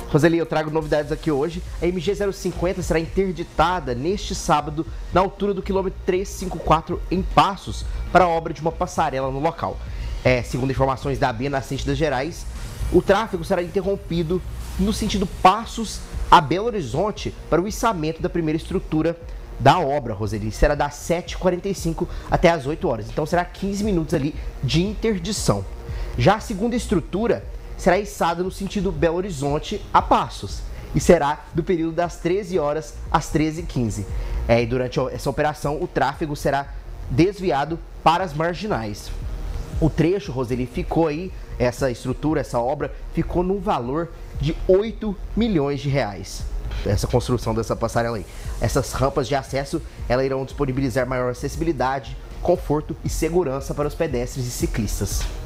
Roseli, eu trago novidades aqui hoje. A MG 050 será interditada neste sábado na altura do quilômetro 354 em Passos para a obra de uma passarela no local. Segundo informações da ABN Nascentes das Gerais, o tráfego será interrompido no sentido Passos a Belo Horizonte para o içamento da primeira estrutura da obra, Roseli. Será das 7h45 até as 8 horas. Então será 15 minutos ali de interdição. Já a segunda estrutura será içada no sentido Belo Horizonte a Passos e será do período das 13 horas às 13h15. E durante essa operação, o tráfego será desviado para as marginais. O trecho, Roseli, ficou aí, essa estrutura, essa obra, ficou no valor de 8 milhões de reais. Essa construção dessa passarela aí. Essas rampas de acesso, elas irão disponibilizar maior acessibilidade, conforto e segurança para os pedestres e ciclistas.